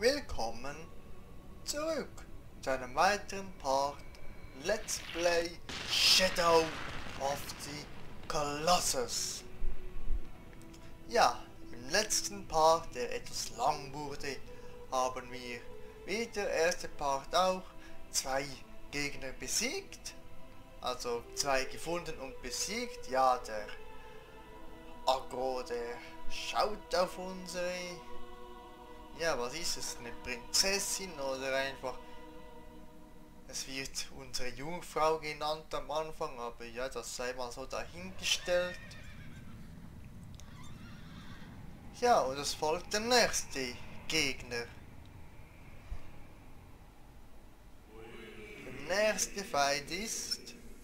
willkommen zurück zu einem weiteren Part Let's Play Shadow of the Colossus. Ja, im letzten Part, der etwas lang wurde, haben wir wie der erste Part auch zwei Gegner besiegt. Also zwei gefunden und besiegt. Ja, der Agro, der schaut auf unsere... Ja, was ist es? Eine Prinzessin oder einfach... Es wird unsere Jungfrau genannt am Anfang, aber ja, das sei mal so dahingestellt. Ja, und es folgt der nächste Gegner. Der nächste Feind ist...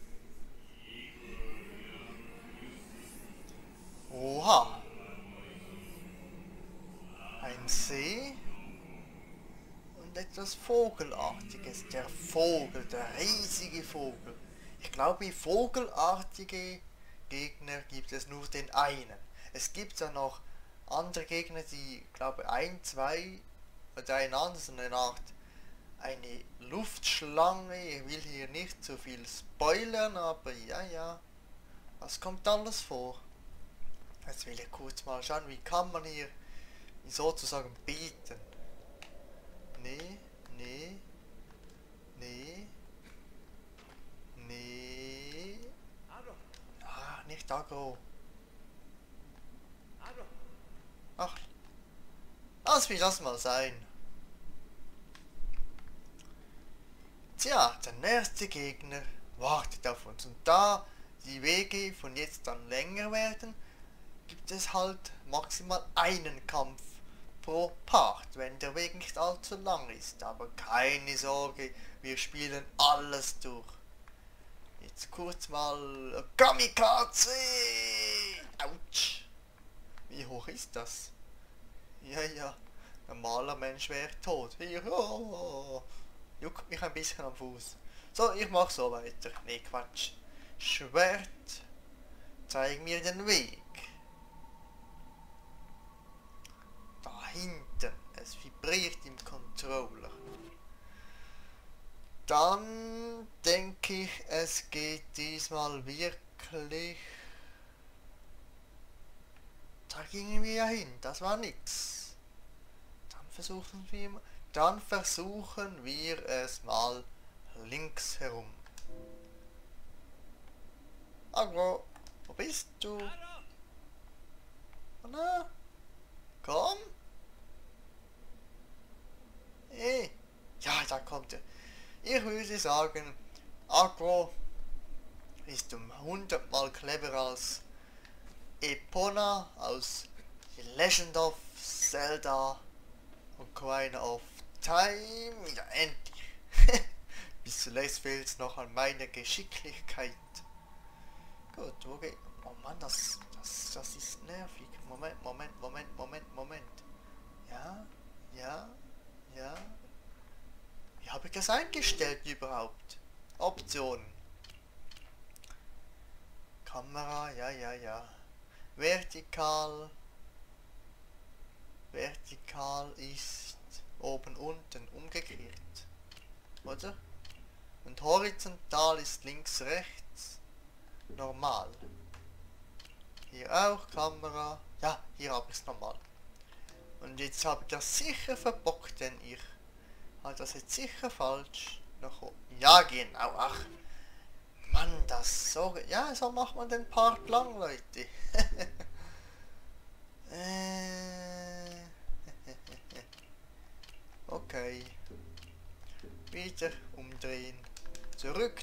Oha! Ein See und etwas Vogelartiges. Der Vogel, der riesige Vogel. Ich glaube, wie vogelartige Gegner gibt es nur den einen. Es gibt ja noch andere Gegner, die, glaube ein, zwei oder ein anderes, eine Art, eine Luftschlange. Ich will hier nicht zu viel spoilern, aber ja, was kommt alles vor? Jetzt will ich kurz mal schauen, wie kann man hier sozusagen bieten. Nee. Ah, nicht Agro. Ach, lass mich das mal sein. Tja, der nächste Gegner wartet auf uns. Und da die Wege von jetzt an länger werden, gibt es halt maximal einen Kampf pro Part, wenn der Weg nicht allzu lang ist. Aber keine Sorge, wir spielen alles durch. Jetzt kurz mal Kamikaze! Autsch! Wie hoch ist das? Ja, normaler Mensch wäre tot. Hier, oh, juckt mich ein bisschen am Fuß. So, ich mach so weiter. Nee, Quatsch. Schwert, zeig mir den Weg. Da hinten, es vibriert im Controller. Dann denke ich, es geht diesmal wirklich... Da gingen wir ja hin, das war nix. Dann versuchen wir es mal links herum. Agro, wo bist du? Na, komm. Hey, ja, da kommt er. Ich würde sagen, Agro ist um 100 Mal cleverer als Epona aus The Legend of Zelda Ocarina of Time. Ja, endlich. Bis zuletzt fehlt es noch an meiner Geschicklichkeit. Gut, wo geht... Oh Mann, das ist nervig. Moment. Ja. Wie habe ich das eingestellt überhaupt? Optionen. Kamera, ja. Vertikal ist oben, unten, umgekehrt. Oder? Und horizontal ist links, rechts. Normal. Hier auch Kamera. Ja, hier habe ich es normal. Und jetzt habe ich das sicher verbockt, denn ich habe das jetzt sicher falsch. Noch oben. Ja, genau. Ach, Mann, das so... Ja, so macht man den Part lang, Leute. Okay. Wieder umdrehen. Zurück.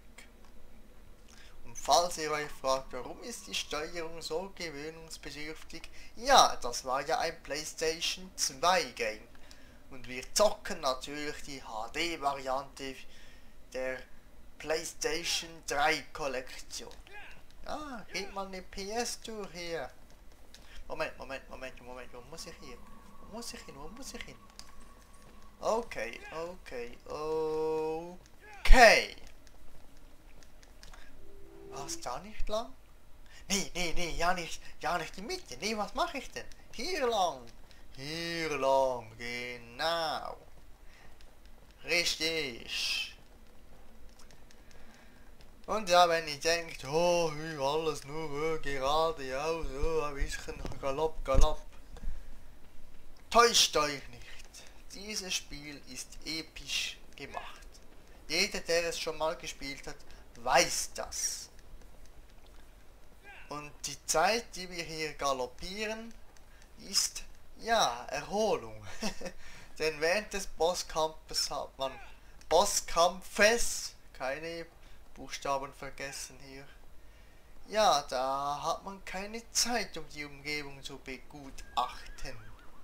Und falls ihr euch fragt, warum ist die Steuerung so gewöhnungsbedürftig? Ja, das war ja ein PlayStation 2 Game. Und wir zocken natürlich die HD-Variante der PlayStation 3 Kollektion. Ah, geht mal eine PS-Tour hier. Moment, wo muss ich hin? Wo muss ich hin? Okay. War's da nicht lang? Nee, ja nicht die Mitte. Nee, was mache ich denn? Hier lang. Hier lang, genau. Richtig. Und ja, wenn ihr denkt, oh, alles nur geradeaus, oh, ein bisschen Galopp, Galopp. Täuscht euch nicht. Dieses Spiel ist episch gemacht. Jeder, der es schon mal gespielt hat, weiß das. Und die Zeit, die wir hier galoppieren, ist, ja, Erholung. Denn während des Bosskampfes hat man keine Buchstaben vergessen hier. Ja, da hat man keine Zeit, um die Umgebung zu begutachten.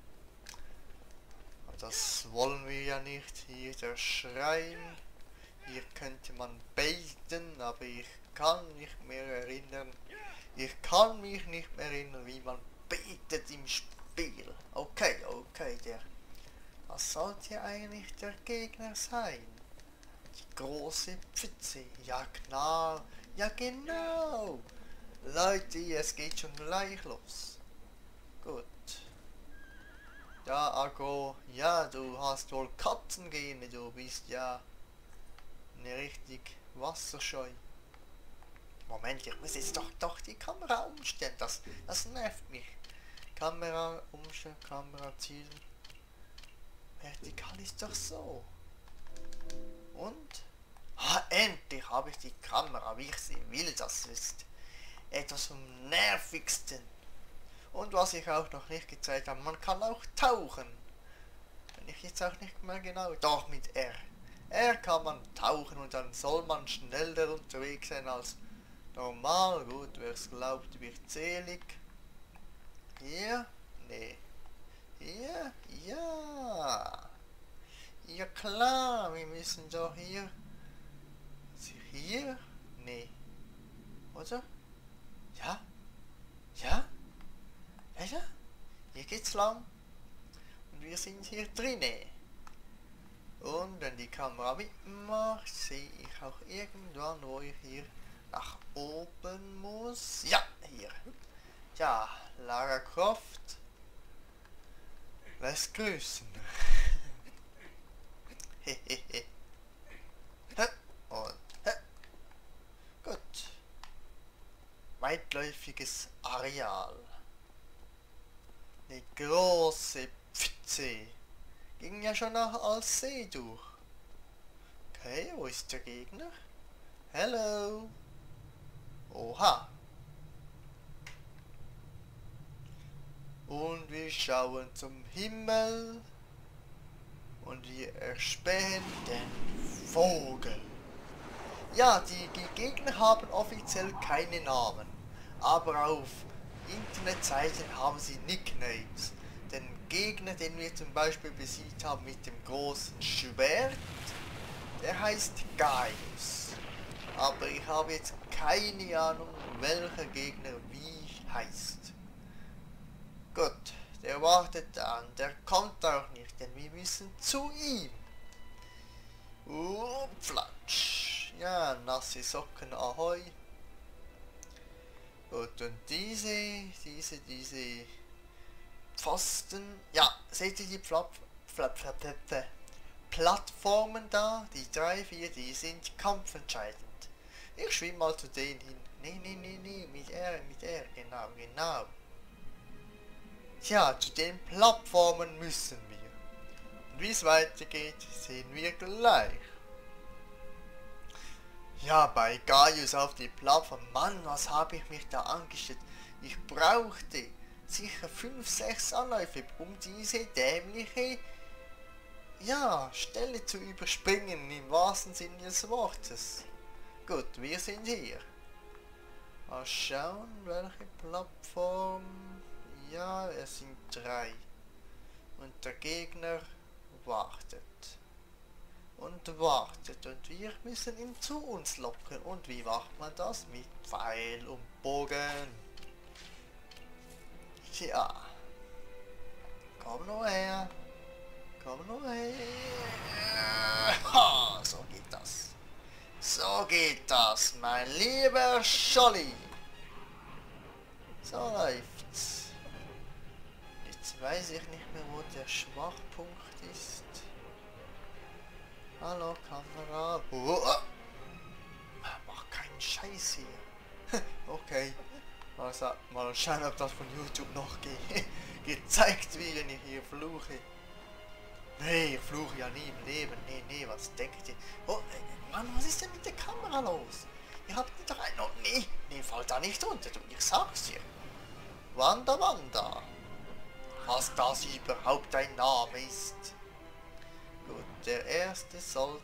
Das wollen wir ja nicht. Hier der Schrein. Hier könnte man beten, aber ich kann nicht mehr erinnern. Ich kann mich nicht mehr erinnern, wie man betet im Spiel. Okay, das sollte ja eigentlich der Gegner sein. Die große Pfütze. Ja, klar. Ja, genau. Leute, es geht schon gleich los. Gut. Ja, Agro, ja, du hast wohl Katzengene, du bist ja eine richtig wasserscheu. Moment, ich muss jetzt doch die Kamera umstellen, das nervt mich. Kamera umstellen, Kamera zielen. Vertikal ist doch so. Und? Endlich habe ich die Kamera, wie ich sie will, das ist etwas vom Nervigsten. Und was ich auch noch nicht gezeigt habe, man kann auch tauchen. Wenn ich jetzt auch nicht mehr genau, doch mit R. R kann man tauchen und dann soll man schneller unterwegs sein als normal. Gut, wer es glaubt, wird selig. Hier? Nee. Hier? Ja. Ja klar, wir müssen doch hier. Hier? Nee. Oder? Ja? Ja? Ja? Hier geht's lang. Und wir sind hier drinnen. Und wenn die Kamera mitmacht, sehe ich auch irgendwann, wo ich hier nach oben muss. Ja, hier. Ja, Lara Croft lässt grüßen. Hehehe. Und gut. Weitläufiges Areal. Eine große Pfütze. Ging ja schon noch als See durch. Okay, wo ist der Gegner? Hello. Oha. Und wir schauen zum Himmel. Und wir erspähen den Vogel. Ja, die Gegner haben offiziell keine Namen. Aber auf Internetseiten haben sie Nicknames. Den Gegner, den wir zum Beispiel besiegt haben mit dem großen Schwert, der heißt Gaius. Aber ich habe jetzt keine Ahnung, welcher Gegner wie heißt. Gut, der wartet dann, der kommt auch nicht, denn wir müssen zu ihm. Flatsch. Ja, nasse Socken, ahoi. Gut, und diese Pfosten, ja, seht ihr die Plattformen da, die 3, 4, die sind kampfentscheidend. Ich schwimme mal zu denen hin. Nee, mit R, genau. Tja, zu den Plattformen müssen wir. Und wie es weitergeht, sehen wir gleich. Ja, bei Gaius auf die Plattform, Mann, was habe ich mich da angestellt? Ich brauchte sicher 5, 6 Anläufe, um diese dämliche, ja, Stelle zu überspringen, im wahrsten Sinne des Wortes. Gut, wir sind hier. Mal schauen, welche Plattform. Ja, es sind 3. Und der Gegner wartet. Und wartet. Und wir müssen ihn zu uns locken. Und wie macht man das? Mit Pfeil und Bogen. Tja. Komm nur her. Komm nur her. Ha, so geht das. So geht das, mein lieber Scholli. So läuft's. Die weiß ich nicht mehr, wo der Schwachpunkt ist. Hallo Kamera. Oh, mach keinen Scheiß hier. Okay. Also, mal schauen, ob das von YouTube noch gezeigt wird, wenn ich hier fluche. Nee, ich fluche ja nie im Leben. Nee, was denkt ihr? Oh, Mann, was ist denn mit der Kamera los? Ihr habt die doch noch... Nee, fall da nicht runter, du, ich sag's dir. Wanda. Was das überhaupt ein Name ist. Gut, der erste sollte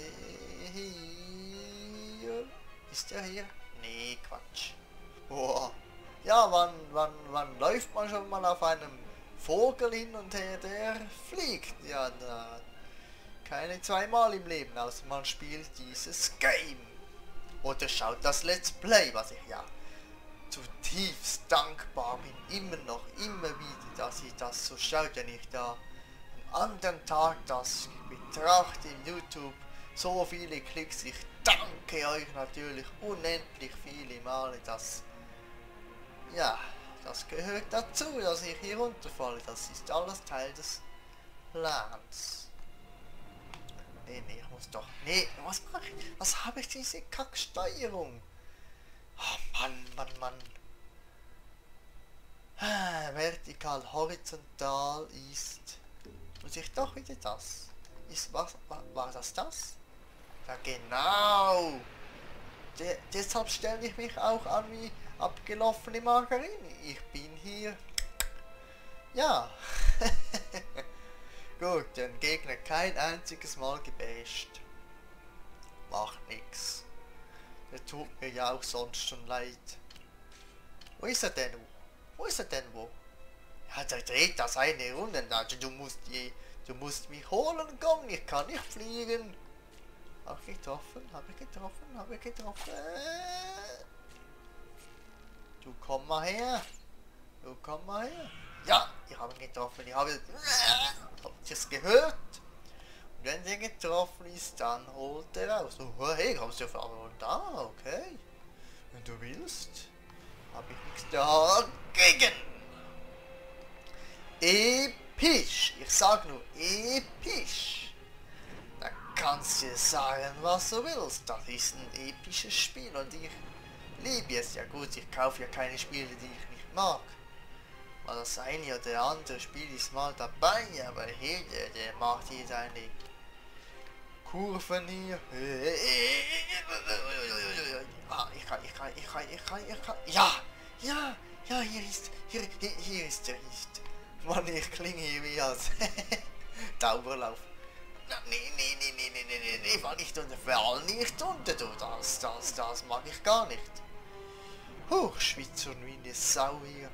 hier... Ist der hier? Nee, Quatsch. Boah. Ja, wann läuft man schon mal auf einem Vogel hin und her, der fliegt? Ja, na, keine zweimal im Leben, außer man spielt dieses Game. Oder schaut das Let's Play, was ich ja zutiefst dankbar bin, immer wieder, dass ich das so schaut, wenn ich da am anderen Tag das betrachte in YouTube, so viele Klicks, ich danke euch natürlich unendlich viele Male, dass, ja, das gehört dazu, dass ich hier runterfalle, das ist alles Teil des Plans. Nee, ich muss doch, was mache ich, was habe ich diese Kacksteuerung? Oh, Mann. Vertikal, horizontal ist... Muss ich doch wieder das? War das? Ja, genau! Deshalb stelle ich mich auch an wie abgelaufene Margarine. Ich bin hier... Ja. Gut, den Gegner kein einziges Mal gebasht. Macht nix. Der tut mir ja auch sonst schon leid. Wo ist er denn? Ja, der dreht das eine Runde. Also du musst mich holen, komm, ich kann nicht fliegen. Hab ich getroffen? Du komm mal her. Ja, ich habe ihn getroffen. Habt ihr es gehört? Wenn der getroffen ist, dann holt er aus. Oh, hey, kommst du von da? Okay. Wenn du willst, habe ich nichts dagegen. Episch. Ich sag nur episch. Da kannst du sagen, was du willst. Das ist ein episches Spiel und ich liebe es. Ja gut, ich kaufe ja keine Spiele, die ich nicht mag. Mal das eine oder andere Spiel ist mal dabei, aber hier, der macht hier seine Kurven hier. Ah, ich kann. Ja, hier ist er. Mann, ich klinge hier wie als Dauerlauf. Nee, fall nicht unter, du, das mag ich gar nicht. Schwitzer wie eine Sau hier.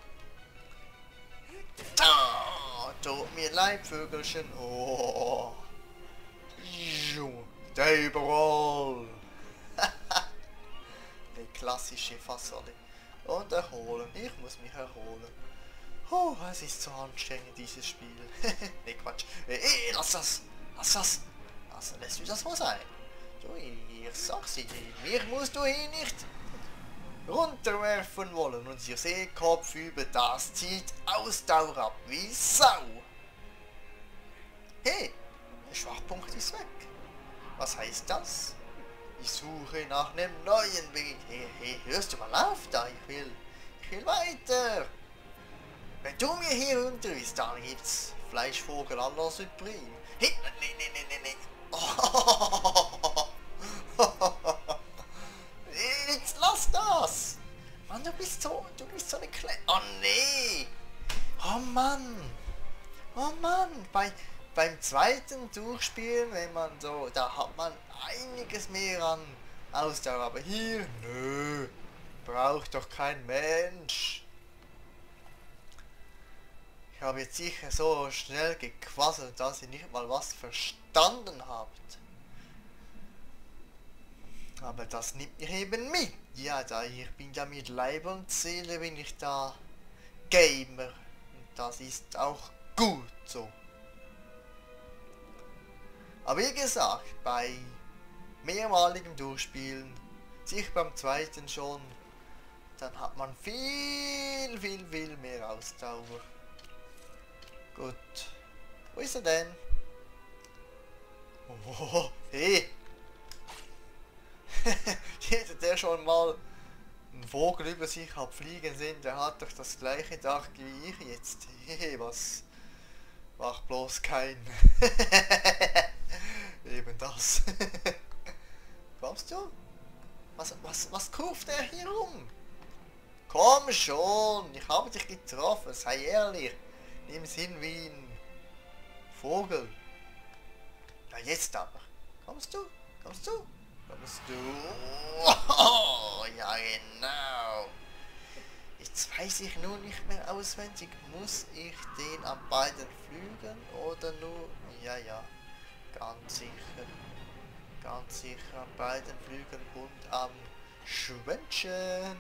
Tut mir leid, Vögelchen. Oh. Der überall. Die klassische Fassade. Und erholen. Ich muss mich erholen. Es ist so anstrengend, dieses Spiel. Ne, Quatsch. Lass das. Lässt du das mal sein? So, ich sag's dir. Mich musst du hier nicht runterwerfen wollen. Und ihr seht, kopfüber, das zieht Ausdauer ab. Wie Sau. Hey, der Schwachpunkt ist weg. Was heißt das? Ich suche nach einem neuen Weg. Hey, hörst du mal auf da? Ich will weiter. Wenn du mir hier runter bist, dann gibt's Fleischvogel à la Supreme. Hey, nee. Oh. Jetzt lass das. Mann, du bist so eine kleine... Oh nee. Oh Mann. Beim zweiten Durchspielen, wenn man so... Da hat man einiges mehr an Ausdauer. Aber hier... Nö. Braucht doch kein Mensch. Ich habe jetzt sicher so schnell gequasselt, dass ihr nicht mal was verstanden habt. Aber das nimmt mich eben mit. Ja, ich bin ja mit Leib und Seele, bin ich da Gamer. Und das ist auch gut so. Aber wie gesagt, bei mehrmaligem Durchspielen, sich beim zweiten schon, dann hat man viel mehr Ausdauer. Gut. Wo ist er denn? Oh, hey! Jeder, der schon mal einen Vogel über sich hat fliegen sehen, der hat doch das gleiche Dach wie ich jetzt. Hey, was? Mach bloß kein. Eben das. Kommst du? Was kurft er hier rum? Komm schon, ich habe dich getroffen, sei ehrlich. Nimm's hin wie ein Vogel. Ja, jetzt aber. Kommst du? Kommst du? Kommst du? Oh, ja, genau. Jetzt weiß ich nur nicht mehr auswendig. Muss ich den an beiden Flügeln oder nur... Ja, ja. Ganz sicher. Ganz sicher an beiden Flügeln und am Schwänzchen.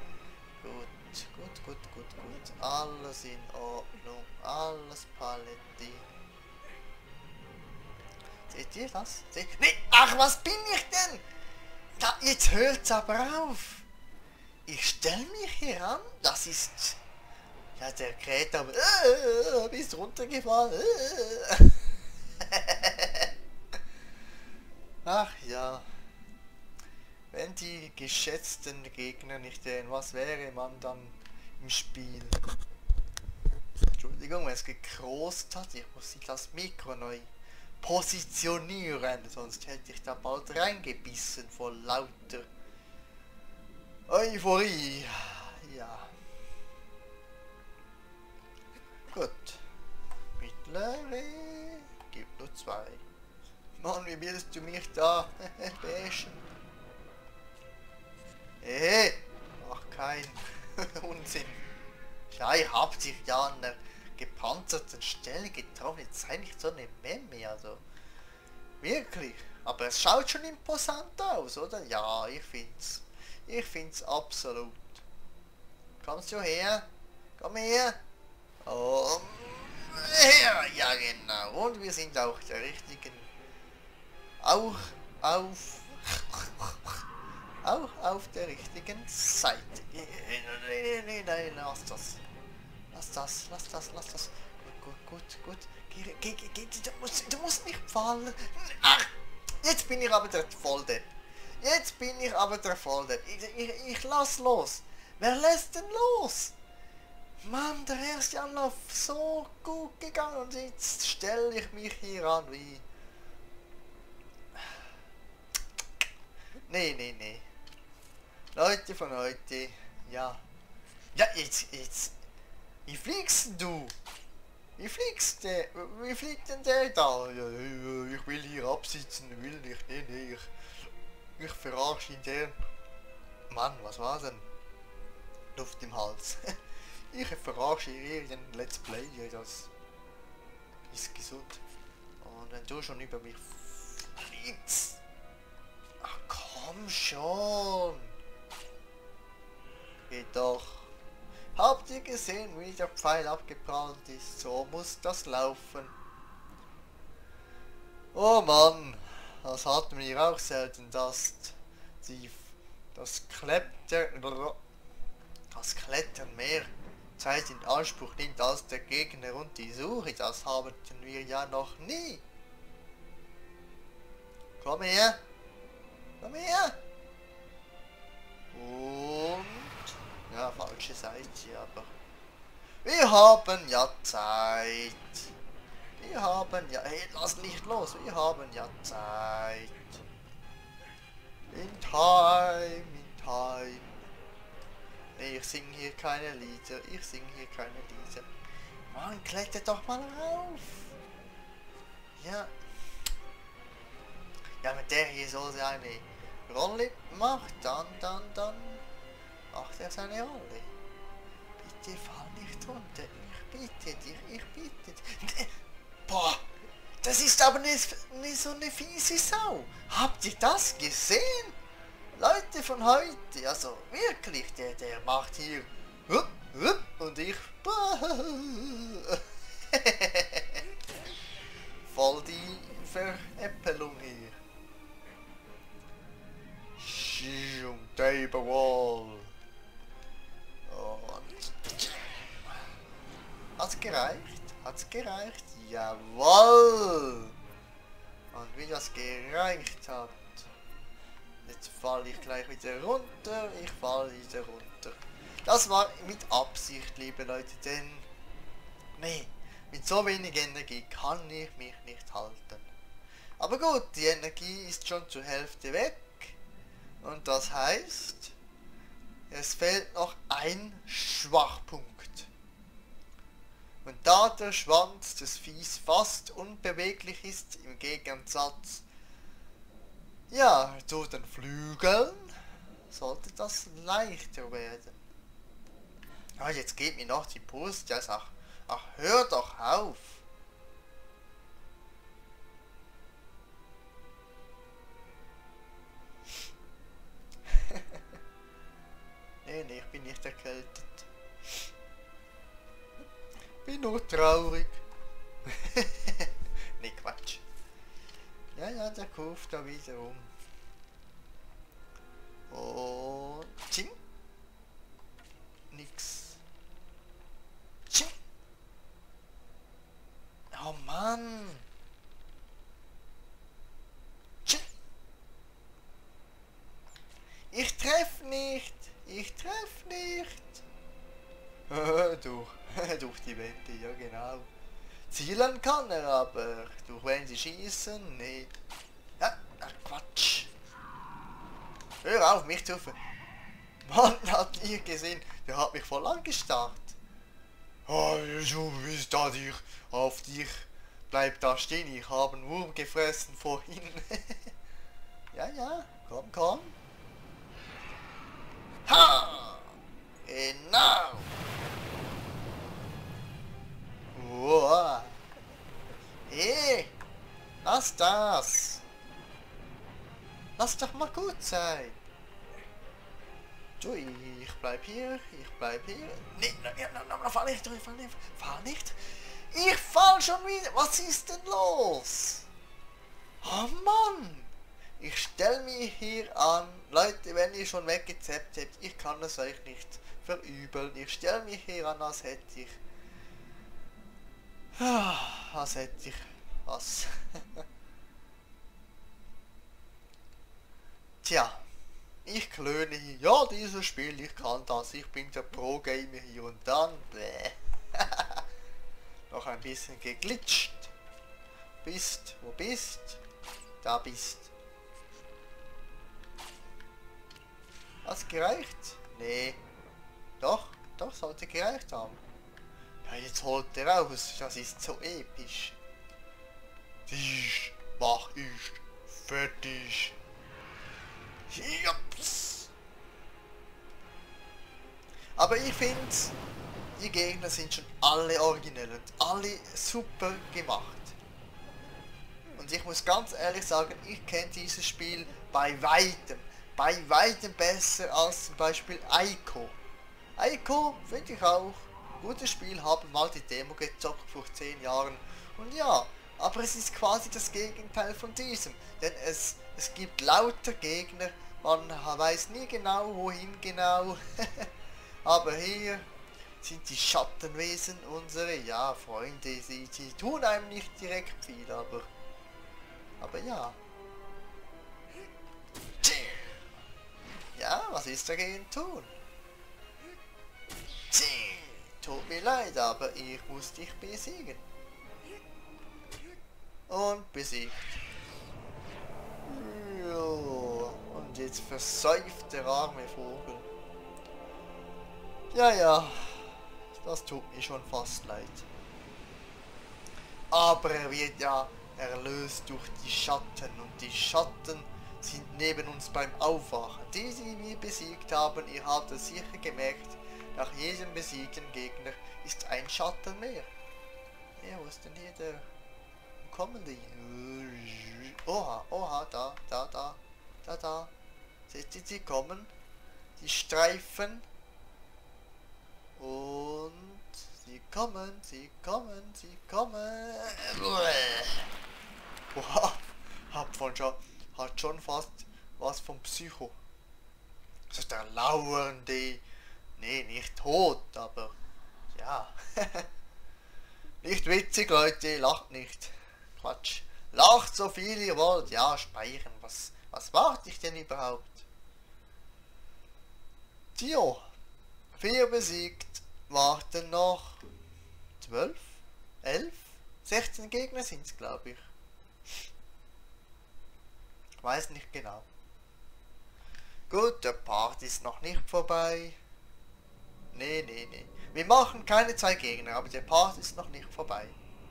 Gut. Alles in Ordnung. Alles Paletti. Seht ihr das? Nee, ach, was bin ich denn? Da, jetzt hört's aber auf. Ich stelle mich hier an. Das ist... Ja, der kräht aber... bist runtergefallen. Ach ja. Wenn die geschätzten Gegner nicht wären, was wäre man dann im Spiel? Entschuldigung, wenn es gekrost hat. Ich muss das Mikro neu positionieren, sonst hätte ich da bald reingebissen vor lauter Euphorie. Ja. Gut. Mittlere gibt nur 2. Mann, wie willst du mich da bashen? Mach keinen Unsinn. Ja, ich hab dich ja an der gepanzerten Stelle getroffen. Jetzt sei nicht so eine Memme, also. Wirklich. Aber es schaut schon imposant aus, oder? Ja, ich find's. Ich find's absolut. Kommst du her? Komm her. Oh, her. Ja, genau. Und wir sind auch der richtigen... Auch auf der richtigen Seite. Nein, lass das. Gut. Geh, du musst nicht fallen. Ach, jetzt bin ich aber der Volldepp. Ich lass los. Wer lässt denn los? Mann, der erste Anlauf so gut gegangen und jetzt stelle ich mich hier an wie... Nee. Leute von heute, ja. Ja, jetzt. Wie fliegst denn du? Wie fliegt denn der da? Ja, ich will hier absitzen, will nicht. Nee, ich verarsche ihn der. Mann, was war denn? Luft im Hals. Ich verarsche irgendeinen Let's Player, das ist gesund. Und wenn du schon über mich fliegst. Ach komm schon. Geht doch. Habt ihr gesehen, wie der Pfeil abgeprallt ist? So muss das laufen. Oh Mann, das hatten wir auch selten, dass das Klettern mehr Zeit in Anspruch nimmt als der Gegner und die Suche. Das haben wir ja noch nie. Komm her. Und... Ja, falsche Seite, aber... Wir haben ja Zeit. Hey, lass nicht los. Wir haben ja Zeit. In time. Nee, ich singe hier keine Lieder. Mann, kletter doch mal rauf. Ja. Ja, wenn der hier so seine Rolle macht, dann macht er seine Rolle. Bitte fall nicht runter. Ich bitte dich. Boah, das ist aber nicht so eine fiese Sau. Habt ihr das gesehen? Leute von heute, also wirklich, der macht hier und ich voll die Veräppelung hier. Table Wall. Und hat's hat's gereicht? Jawohl! Und wie das gereicht hat. Jetzt falle ich gleich wieder runter. Ich falle wieder runter. Das war mit Absicht, liebe Leute, denn... Nee, mit so wenig Energie kann ich mich nicht halten. Aber gut, die Energie ist schon zur Hälfte weg. Und das heißt, es fehlt noch ein Schwachpunkt. Und da der Schwanz des Viehs fast unbeweglich ist, im Gegensatz, ja, zu den Flügeln, sollte das leichter werden. Ah, jetzt geht mir noch die Brust, ja, ach, hör doch auf. Nee, ich bin nicht erkältet. Bin nur traurig. Nee, Quatsch. Ja, der kurft da wieder um. Und... Ching. Nix. Ching. Oh Mann. Ching. Ich treff nicht. Ich treff nicht. Durch die Wände, ja genau. Zielen kann er aber, durch wenn sie schießen, nee. Ja, Quatsch. Hör auf, mich zu ver... Mann, hat ihr gesehen, der hat mich voll angestarrt. Oh, du bist da dich, auf dich. Bleib da stehen, ich habe einen Wurm gefressen vorhin. Ja, komm. Ha! Genau! Wow. Hey, lass das! Lass doch mal gut sein! Du, ich bleib hier. Nee, fahr nicht! Fahr nicht! Ich fall schon wieder! Was ist denn los? Oh Mann! Ich stell mich hier an. Leute, wenn ihr schon weggezappt habt, ich kann es euch nicht verübeln. Ich stell mich hier an, als hätte ich... Was? Tja, ich klöne hier. Ja, dieses Spiel, ich kann das. Ich bin der Pro-Gamer hier und dann. Bäh. Noch ein bisschen geglitscht. Wo bist? Da bist. Hat's gereicht? Nee. Doch, sollte gereicht haben. Ja, jetzt holt er raus. Das ist so episch. Dich mach ich fertig. Jups. Aber ich finde, die Gegner sind schon alle originell und alle super gemacht. Und ich muss ganz ehrlich sagen, ich kenne dieses Spiel bei weitem besser als zum Beispiel Ico. Ico finde ich auch gutes Spiel, haben mal die Demo gezockt vor 10 Jahren. Und ja, aber es ist quasi das Gegenteil von diesem. Denn es gibt lauter Gegner, man weiß nie genau, wohin genau. Aber hier sind die Schattenwesen unsere, ja, Freunde, sie tun einem nicht direkt viel, aber ja. Ja, was ist dagegen tun? Tut mir leid, aber ich muss dich besiegen. Und besiegt. Jo. Und jetzt versäuft der arme Vogel. Ja, das tut mir schon fast leid. Aber er wird ja erlöst durch die Schatten und die Schatten sind neben uns beim Aufwachen. Die wir besiegt haben, ihr habt es sicher gemerkt, nach jedem besiegten Gegner ist ein Schatten mehr. Ja, wo ist denn hier der... Wo kommen die? Oha, da. Seht ihr, die kommen. Die Streifen. Und sie kommen. Boah, hat schon fast was vom Psycho. Das ist der lauernde, nee, nicht tot, aber ja. Nicht witzig, Leute, lacht nicht. Quatsch. Lacht so viel ihr wollt. Ja, speichern. Was warte ich denn überhaupt? Tio. 4 besiegt. Warten noch 12? 11? 16 Gegner sind's, glaube ich. Weiß nicht genau. Gut, der Part ist noch nicht vorbei. Nee. Wir machen keine 2 Gegner, aber der Part ist noch nicht vorbei.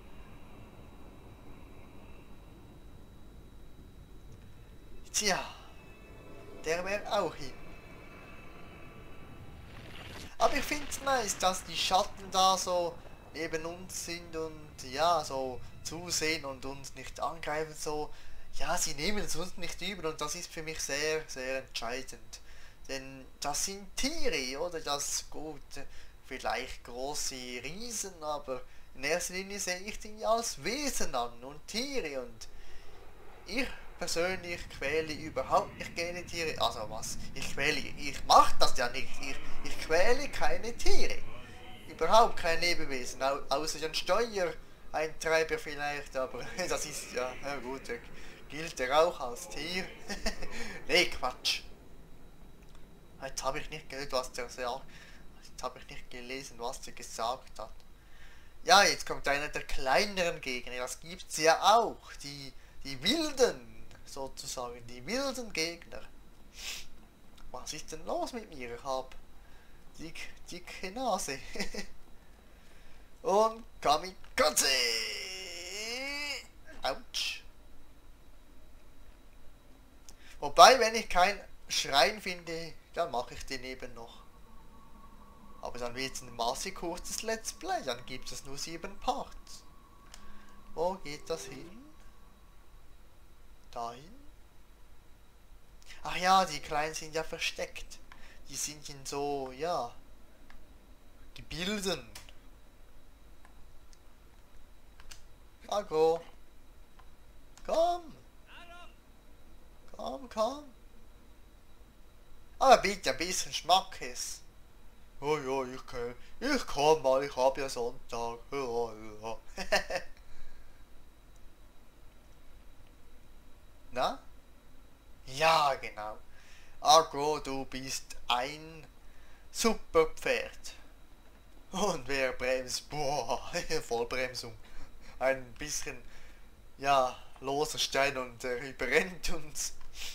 Tja, der wäre auch hin. Aber ich finde es nice, dass die Schatten da so neben uns sind und ja, so zusehen und uns nicht angreifen, so. Ja, sie nehmen es uns nicht übel und das ist für mich sehr, sehr entscheidend. Denn das sind Tiere, oder? Das ist gut. Vielleicht große Riesen, aber in erster Linie sehe ich die als Wesen an und Tiere und ich persönlich quäle überhaupt nicht gerne Tiere. Also was? Ich mache das ja nicht. Ich quäle keine Tiere. Überhaupt kein Lebewesen, außer den Steuereintreiber vielleicht, aber das ist ja, na gut, gilt er auch als Tier. Nee, Quatsch. Jetzt habe ich nicht gehört, was der sagt. Jetzt habe ich nicht gelesen, was der gesagt hat. Ja, jetzt kommt einer der kleineren Gegner, das gibt's ja auch. Die wilden, sozusagen, die wilden Gegner. Was ist denn los mit mir? Ich hab dicke Nase. Und Kamikaze! Autsch. Wobei, wenn ich kein Schrein finde, dann mache ich den eben noch. Aber dann wird es ein massig kurzes Let's Play, dann gibt es nur 7 Parts. Wo geht das hin? Dahin? Ach ja, die Kleinen sind ja versteckt. Die sind in so, ja, Gebilden. Agro. Komm. Komm. Aber bitte ein bisschen Schmackes. Oh ja, ich kann mal, ich hab ja Sonntag. Ja. Na? Ja, genau. Agro, du bist ein Superpferd. Und wer bremst? Boah, Vollbremsung. Ein bisschen, ja, loser Stein und er überrennt uns.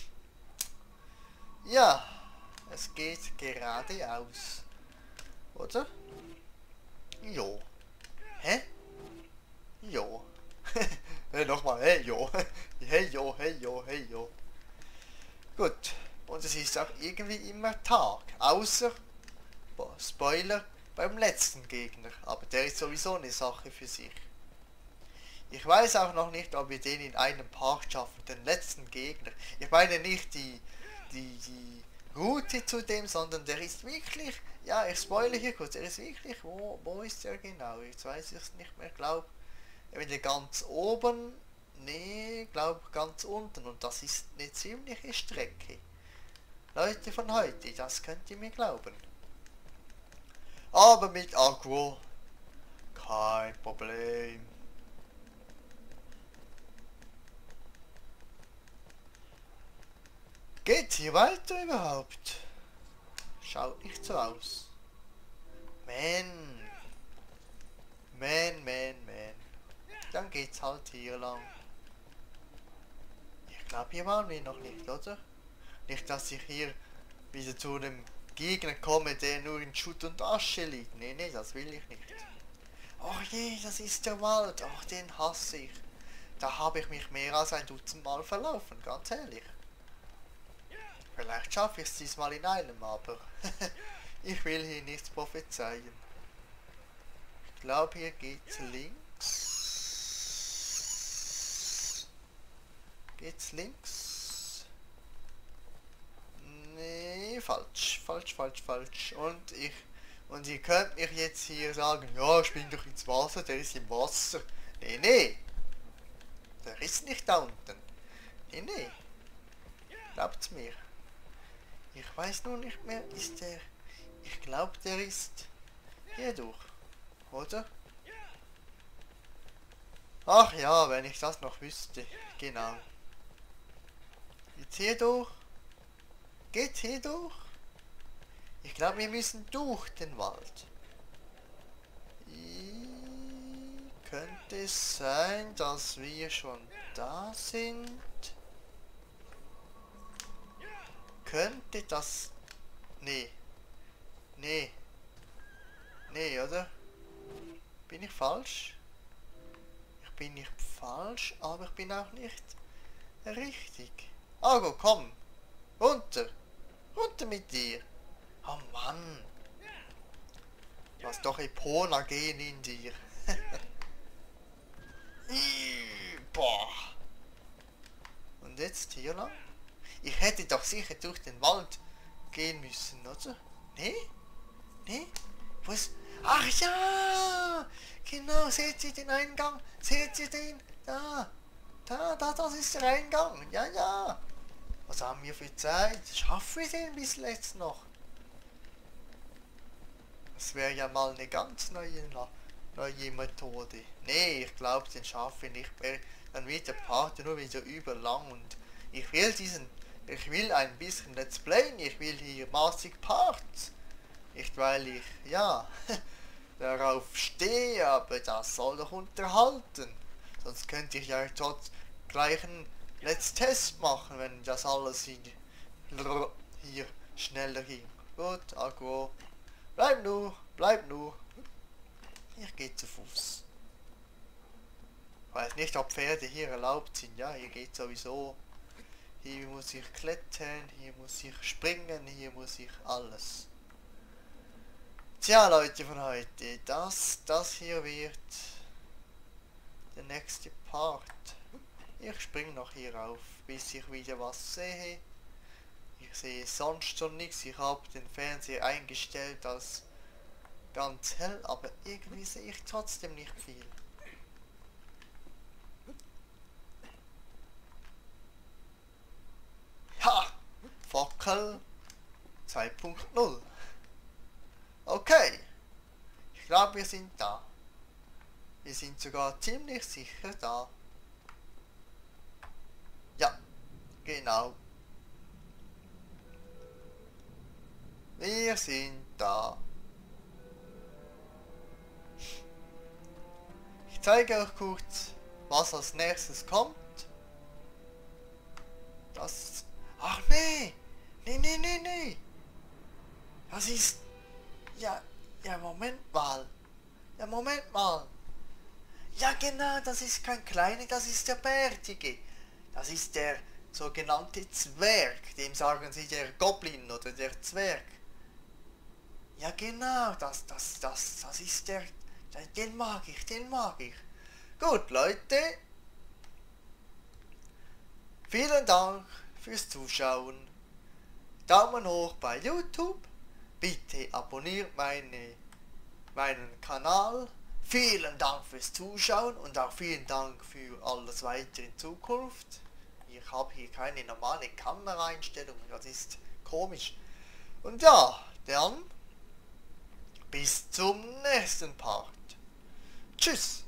Ja, es geht geradeaus. Oder? Jo. Hä? Jo. Hey, nochmal, hey, jo. Hey, jo. Gut. Und es ist auch irgendwie immer Tag. Außer, Spoiler, beim letzten Gegner. Aber der ist sowieso eine Sache für sich. Ich weiß auch noch nicht, ob wir den in einem Part schaffen, den letzten Gegner. Ich meine nicht die Route zu dem, sondern der ist wirklich, ja, ich spoilere hier kurz, der ist wirklich, wo ist der genau? Jetzt weiß ich es nicht mehr, glaube, entweder ganz oben, nee, glaube ganz unten und das ist eine ziemliche Strecke. Leute von heute, das könnt ihr mir glauben. Aber mit Agro, kein Problem. Geht's hier weiter überhaupt? Schaut nicht so aus. Man. Dann geht's halt hier lang. Ich glaube, hier waren wir noch nicht, oder? Nicht, dass ich hier wieder zu einem Gegner komme, der nur in Schutt und Asche liegt. Nee, das will ich nicht. Ach je, das ist der Wald. Ach, den hasse ich. Da habe ich mich mehr als ein Dutzend Mal verlaufen, ganz ehrlich. Vielleicht schaffe ich es diesmal in einem, aber ich will hier nichts prophezeien. Ich glaube, hier geht's links. Geht's links? Nee, falsch. Und ihr könnt mich jetzt hier sagen, ja, spring doch ins Wasser, der ist im Wasser. Nee. Der ist nicht da unten. Nee. Glaubt's mir. Ich weiß nur nicht mehr, ist der... Ich glaube, der ist hier durch. Oder? Ach ja, wenn ich das noch wüsste. Genau. Jetzt hier durch. Geht hier durch? Ich glaube, wir müssen durch den Wald. Könnte es sein, dass wir schon da sind? Könnte das... Nee. Nee. Nee, oder? Bin ich falsch? Ich bin nicht falsch, aber ich bin auch nicht richtig. Argo, komm. Runter. Runter mit dir. Oh Mann. Du hast doch Epona-Gen in dir. Boah. Und jetzt hier lang? Ich hätte doch sicher durch den Wald gehen müssen, oder? Nee? Nee? Wo ist... Ach ja! Genau, seht ihr den Eingang? Seht ihr den? Da! Das ist der Eingang. Ja, ja. Was haben wir für Zeit? Schaffen wir den bis jetzt noch? Das wäre ja mal eine ganz neue Methode. Nee, ich glaube, den schaffe ich nicht mehr. Dann wird der Part nur wieder überlang und ich will ein bisschen Let's Playen, ich will hier massig Parts. Nicht weil ich, ja, darauf stehe, aber das soll doch unterhalten. Sonst könnte ich ja dort gleich einen Let's Test machen, wenn das alles hier schneller ging. Gut, Agro. Bleib nur. Ich gehe zu Fuß. Ich weiß nicht, ob Pferde hier erlaubt sind. Ja, hier geht sowieso. Hier muss ich klettern, hier muss ich springen, hier muss ich alles. Tja, Leute von heute, das hier wird der nächste Part. Ich springe noch hier auf, bis ich wieder was sehe. Ich sehe sonst schon nichts. Ich habe den Fernseher eingestellt als ganz hell, aber irgendwie sehe ich trotzdem nicht viel. Ha! Fackel 2.0. Okay. Ich glaube, wir sind da. Wir sind sogar ziemlich sicher da. Ja, genau. Wir sind da. Ich zeige euch kurz, was als nächstes kommt. Das... Ach nee! Nee! Das ist... Ja, Moment mal. Ja genau, das ist kein kleiner, das ist der Bärtige. Das ist der sogenannte Zwerg. Dem sagen sie der Goblin oder der Zwerg. Ja genau, das ist der... Den mag ich. Gut, Leute. Vielen Dank fürs Zuschauen. Daumen hoch bei YouTube. Bitte abonniert meinen Kanal. Vielen Dank fürs Zuschauen und auch vielen Dank für alles weitere in Zukunft. Ich habe hier keine normale Kameraeinstellung, das ist komisch. Und ja, dann bis zum nächsten Part. Tschüss.